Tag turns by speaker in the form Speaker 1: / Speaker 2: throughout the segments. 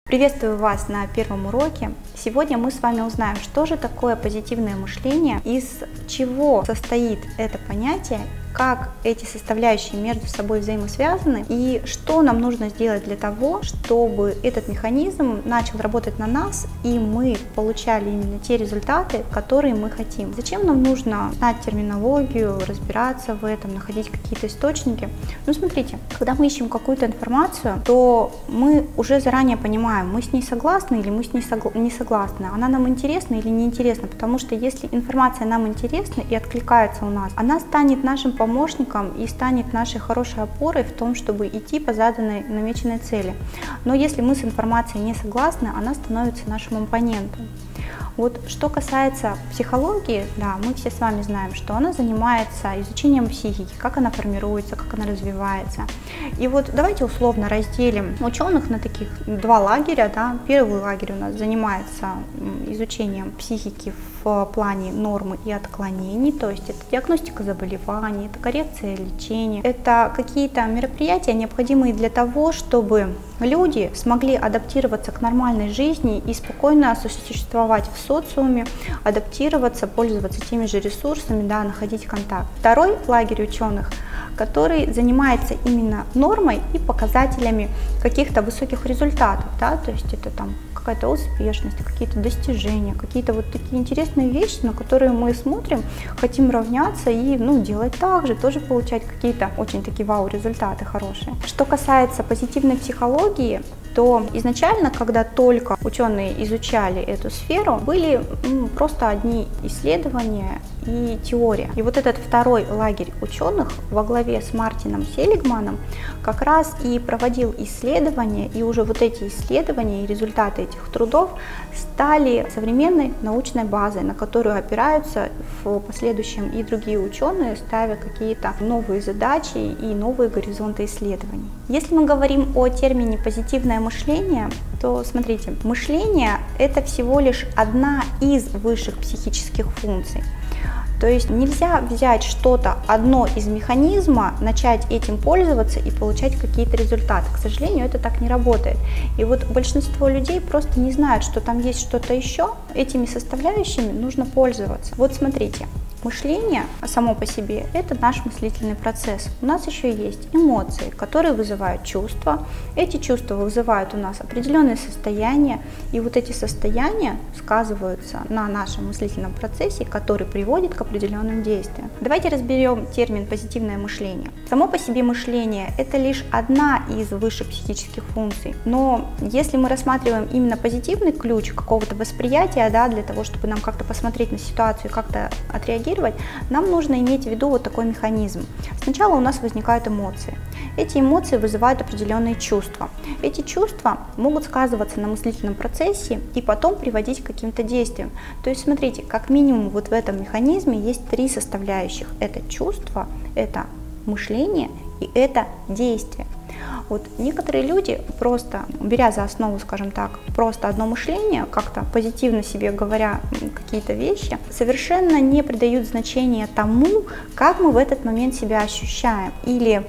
Speaker 1: Приветствую вас на первом уроке. Сегодня мы с вами узнаем, что же такое позитивное мышление, из чего состоит это понятие, как эти составляющие между собой взаимосвязаны и что нам нужно сделать для того, чтобы этот механизм начал работать на нас и мы получали именно те результаты, которые мы хотим. Зачем нам нужно знать терминологию, разбираться в этом, находить какие-то источники? Ну, смотрите, когда мы ищем какую-то информацию, то мы уже заранее понимаем, мы с ней согласны или мы с ней не согласны, она нам интересна или не интересна, потому что если информация нам интересна и откликается у нас, она станет нашим помощником и станет нашей хорошей опорой в том, чтобы идти по заданной намеченной цели. Но если мы с информацией не согласны, она становится нашим оппонентом. Вот что касается психологии, да, мы все с вами знаем, что она занимается изучением психики, как она формируется, как она развивается. И вот давайте условно разделим ученых на таких два лагеря. Да. Первый лагерь у нас занимается изучением психики в плане нормы и отклонений, то есть это диагностика заболеваний, это коррекция лечения, это какие-то мероприятия, необходимые для того, чтобы люди смогли адаптироваться к нормальной жизни и спокойно сосуществовать в социуме, адаптироваться, пользоваться теми же ресурсами, да, находить контакт. Второй лагерь ученых, который занимается именно нормой и показателями каких-то высоких результатов, да, то есть это там какая-то успешность, какие-то достижения, какие-то вот такие интересные вещи, на которые мы смотрим, хотим равняться и делать так же, тоже получать какие-то очень такие вау-результаты хорошие. Что касается позитивной психологии, то изначально, когда только ученые изучали эту сферу, были просто одни исследования и теория. И вот этот второй лагерь ученых во главе с Мартином Селигманом как раз и проводил исследования, и уже вот эти исследования и результаты этих трудов стали современной научной базой, на которую опираются в последующем и другие ученые, ставя какие-то новые задачи и новые горизонты исследований. Если мы говорим о термине позитивное мышление, то смотрите, мышление – это всего лишь одна из высших психических функций. То есть нельзя взять что-то, одно из механизма, начать этим пользоваться и получать какие-то результаты. К сожалению, это так не работает. И вот большинство людей просто не знают, что там есть что-то еще. Этими составляющими нужно пользоваться. Вот смотрите. Мышление само по себе – это наш мыслительный процесс. У нас еще есть эмоции, которые вызывают чувства. Эти чувства вызывают у нас определенные состояния, и вот эти состояния сказываются на нашем мыслительном процессе, который приводит к определенным действиям. Давайте разберем термин «позитивное мышление». Само по себе мышление – это лишь одна из высших психических функций, но если мы рассматриваем именно позитивный ключ какого-то восприятия, да, для того, чтобы нам как-то посмотреть на ситуацию и как-то отреагировать, нам нужно иметь в виду вот такой механизм. Сначала у нас возникают эмоции. Эти эмоции вызывают определенные чувства. Эти чувства могут сказываться на мыслительном процессе и потом приводить к каким-то действиям. То есть смотрите, как минимум вот в этом механизме есть три составляющих. Это чувство, это мышление и это действие. Вот некоторые люди, просто беря за основу, скажем так, просто одно мышление, как-то позитивно себе говоря какие-то вещи, совершенно не придают значения тому, как мы в этот момент себя ощущаем или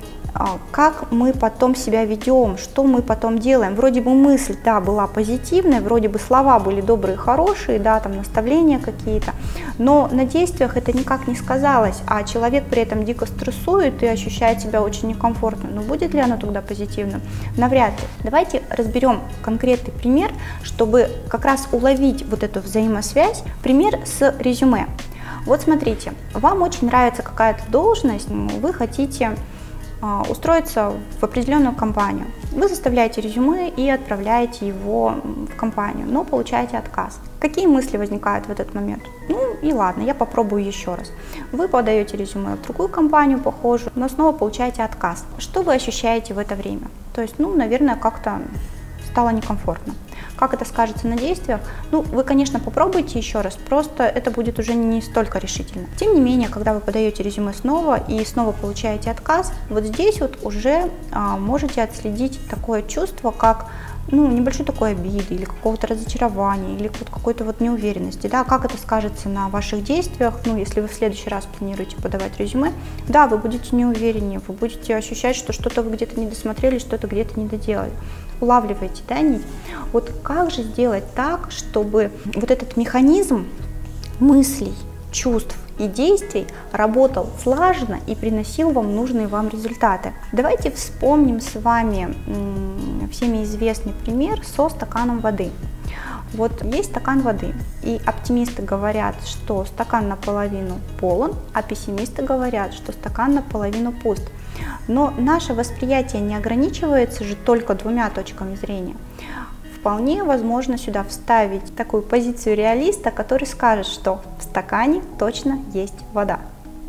Speaker 1: как мы потом себя ведем, что мы потом делаем. Вроде бы мысль, да, была позитивная, вроде бы слова были добрые, хорошие, да, там наставления какие-то, но на действиях это никак не сказалось, а человек при этом дико стрессует и ощущает себя очень некомфортно. Но будет ли оно тогда позитивным? Навряд ли. Давайте разберем конкретный пример, чтобы как раз уловить вот эту взаимосвязь. Пример с резюме. Вот смотрите, вам очень нравится какая-то должность, вы хотите устроиться в определенную компанию. Вы составляете резюме и отправляете его в компанию, но получаете отказ. Какие мысли возникают в этот момент? Ну и ладно, я попробую еще раз. Вы подаете резюме в другую компанию похожую, но снова получаете отказ. Что вы ощущаете в это время? То есть, наверное, как-то стало некомфортно. Как это скажется на действиях? Вы, конечно, попробуйте еще раз, просто это будет уже не столько решительно. Тем не менее, когда вы подаете резюме снова и снова получаете отказ, вот здесь вот уже можете отследить такое чувство, как небольшой такой обиды или какого-то разочарования или какой-то вот неуверенности, да, как это скажется на ваших действиях, если вы в следующий раз планируете подавать резюме, да, вы будете неувереннее, вы будете ощущать, что что-то вы где-то не досмотрели, что-то где-то не доделали. Улавливаете, да, нить? Вот как же сделать так, чтобы вот этот механизм мыслей, чувств и действий работал слаженно и приносил вам нужные вам результаты? Давайте вспомним с вами всеми известный пример со стаканом воды. Вот есть стакан воды, и оптимисты говорят, что стакан наполовину полон, а пессимисты говорят, что стакан наполовину пуст. Но наше восприятие не ограничивается же только двумя точками зрения. Вполне возможно сюда вставить такую позицию реалиста, который скажет, что в стакане точно есть вода.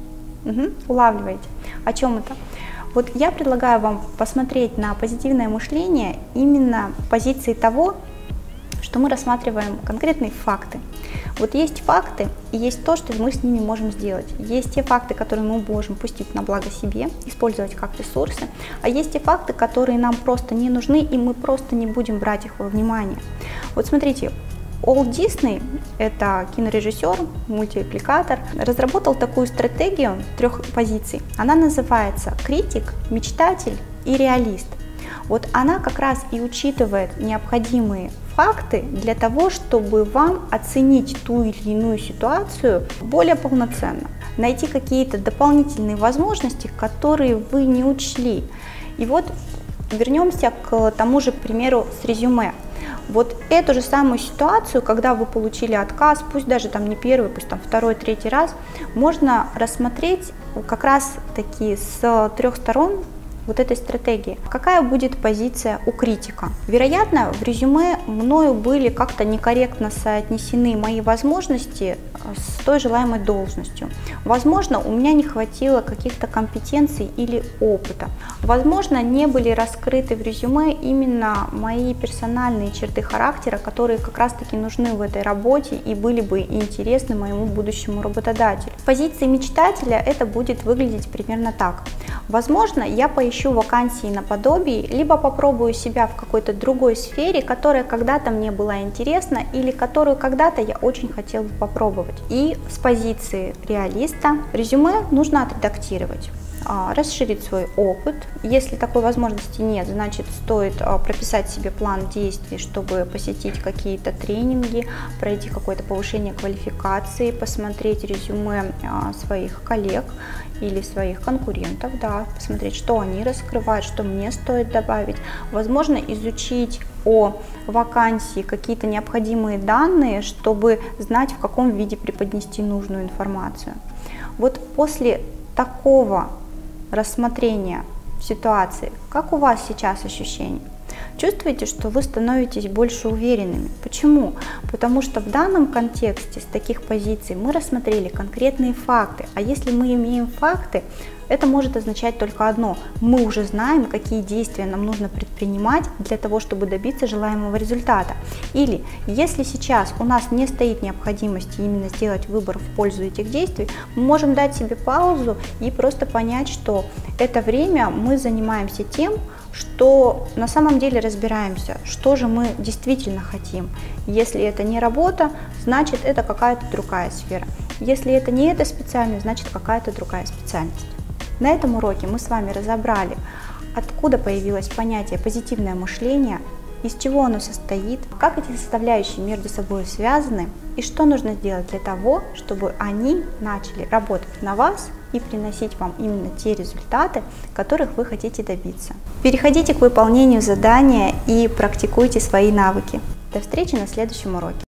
Speaker 1: Улавливаете? О чем это? Вот я предлагаю вам посмотреть на позитивное мышление именно с позиции того, что мы рассматриваем конкретные факты. Вот есть факты и есть то, что мы с ними можем сделать. Есть те факты, которые мы можем пустить на благо себе, использовать как ресурсы, а есть те факты, которые нам просто не нужны, и мы просто не будем брать их во внимание. Вот смотрите, Уолт Дисней, это кинорежиссер, мультипликатор, разработал такую стратегию 3 позиций. Она называется критик, мечтатель и реалист. Вот она как раз и учитывает необходимые факты для того, чтобы вам оценить ту или иную ситуацию более полноценно, найти какие-то дополнительные возможности, которые вы не учли. И вот вернемся к тому же примеру с резюме. Вот эту же самую ситуацию, когда вы получили отказ, пусть даже там не первый, пусть там второй, третий раз, можно рассмотреть как раз таки с 3 сторон вот этой стратегии. Какая будет позиция у критика? Вероятно, в резюме мною были как-то некорректно соотнесены мои возможности с той желаемой должностью. Возможно, у меня не хватило каких-то компетенций или опыта. Возможно, не были раскрыты в резюме именно мои персональные черты характера, которые как раз-таки нужны в этой работе и были бы интересны моему будущему работодателю. В позиции мечтателя это будет выглядеть примерно так. Возможно, я поищу вакансии наподобие, либо попробую себя в какой-то другой сфере, которая когда-то мне была интересна или которую когда-то я очень хотел бы попробовать. И с позиции реалиста резюме нужно отредактировать, расширить свой опыт. Если такой возможности нет, значит стоит прописать себе план действий, чтобы посетить какие-то тренинги, пройти какое-то повышение квалификации, посмотреть резюме своих коллег или своих конкурентов, да, посмотреть, что они раскрывают, что мне стоит добавить. Возможно, изучить о вакансии какие-то необходимые данные, чтобы знать, в каком виде преподнести нужную информацию. Вот после такого рассмотрения ситуации, как у вас сейчас ощущения? Чувствуете, что вы становитесь больше уверенными? Почему? Потому что в данном контексте с таких позиций мы рассмотрели конкретные факты, а если мы имеем факты, это может означать только одно: мы уже знаем, какие действия нам нужно предпринимать для того, чтобы добиться желаемого результата. Или если сейчас у нас не стоит необходимости именно сделать выбор в пользу этих действий, мы можем дать себе паузу и просто понять, что это время мы занимаемся тем, что на самом деле разбираемся, что же мы действительно хотим. Если это не работа, значит это какая-то другая сфера. Если это не эта специальность, значит какая-то другая специальность. На этом уроке мы с вами разобрали, откуда появилось понятие позитивное мышление, из чего оно состоит, как эти составляющие между собой связаны и что нужно сделать для того, чтобы они начали работать на вас и приносить вам именно те результаты, которых вы хотите добиться. Переходите к выполнению задания и практикуйте свои навыки. До встречи на следующем уроке.